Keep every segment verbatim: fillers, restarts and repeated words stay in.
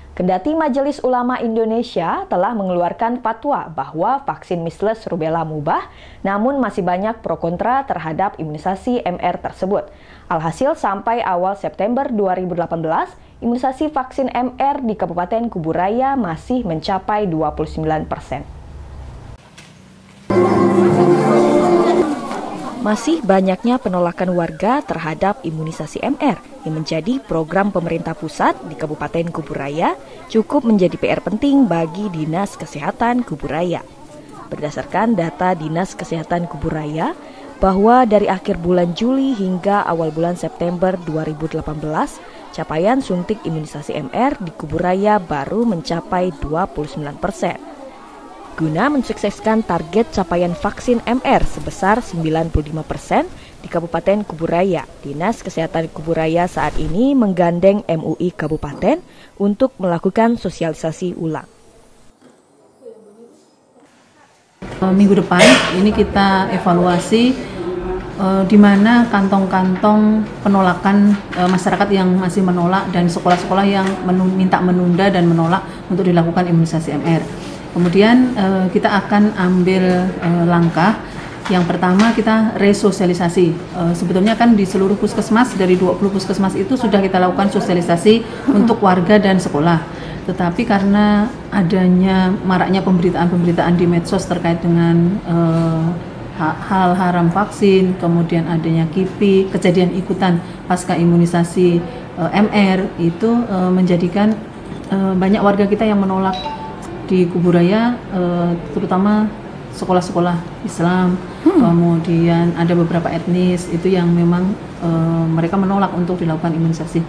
Kendati Majelis Ulama Indonesia telah mengeluarkan fatwa bahwa vaksin measles rubella mubah, namun masih banyak pro kontra terhadap imunisasi M R tersebut. Alhasil sampai awal September dua ribu delapan belas, imunisasi vaksin M R di Kabupaten Kuburaya masih mencapai dua puluh sembilan persen. Masih banyaknya penolakan warga terhadap imunisasi M R yang menjadi program pemerintah pusat di Kabupaten Kuburaya cukup menjadi P R penting bagi Dinas Kesehatan Kuburaya. Berdasarkan data Dinas Kesehatan Kuburaya, bahwa dari akhir bulan Juli hingga awal bulan September dua ribu delapan belas, capaian suntik imunisasi M R di Kuburaya baru mencapai dua puluh sembilan persen. Guna mensukseskan target capaian vaksin M R sebesar sembilan puluh lima persen di Kabupaten Kuburaya, Dinas Kesehatan Kuburaya saat ini menggandeng M U I Kabupaten untuk melakukan sosialisasi ulang. Minggu depan ini kita evaluasi uh, di mana kantong-kantong penolakan uh, masyarakat yang masih menolak dan sekolah-sekolah yang menun- minta menunda dan menolak untuk dilakukan imunisasi M R. Kemudian uh, kita akan ambil uh, langkah. Yang pertama kita resosialisasi. Uh, sebetulnya kan di seluruh puskesmas, dari dua puluh puskesmas itu sudah kita lakukan sosialisasi untuk warga dan sekolah. Tetapi karena adanya maraknya pemberitaan-pemberitaan di medsos terkait dengan uh, hal haram vaksin, kemudian adanya K I P I, kejadian ikutan pasca imunisasi uh, M R, itu uh, menjadikan uh, banyak warga kita yang menolak di Kuburaya, uh, terutama sekolah-sekolah Islam, hmm. kemudian ada beberapa etnis itu yang memang uh, mereka menolak untuk dilakukan imunisasi.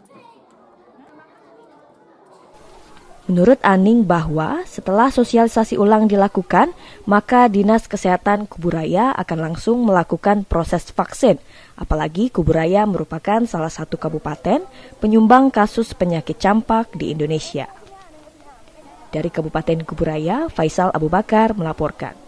Menurut Aning bahwa setelah sosialisasi ulang dilakukan, maka Dinas Kesehatan Kuburaya akan langsung melakukan proses vaksin. Apalagi Kuburaya merupakan salah satu kabupaten penyumbang kasus penyakit campak di Indonesia. Dari Kabupaten Kuburaya, Faisal Abu Bakar melaporkan.